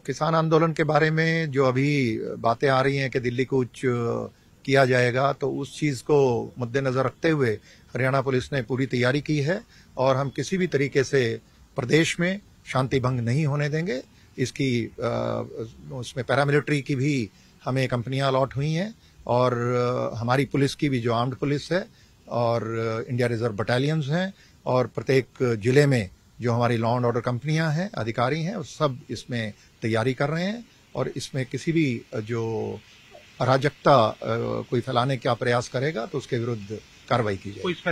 किसान आंदोलन के बारे में जो अभी बातें आ रही हैं कि दिल्ली कूच किया जाएगा, तो उस चीज को मद्देनजर रखते हुए हरियाणा पुलिस ने पूरी तैयारी की है और हम किसी भी तरीके से प्रदेश में शांति भंग नहीं होने देंगे। इसकी उसमें पैरामिलिट्री की भी हमें कंपनियां अलॉट हुई हैं और हमारी पुलिस की भी जो आर्म्ड पुलिस है और इंडिया रिजर्व बटालियंस हैं और प्रत्येक जिले में जो हमारी लॉ एंड ऑर्डर कंपनियां हैं, अधिकारी हैं, सब इसमें तैयारी कर रहे हैं और इसमें किसी भी जो अराजकता कोई फैलाने का प्रयास करेगा तो उसके विरुद्ध कार्रवाई की जाएगी।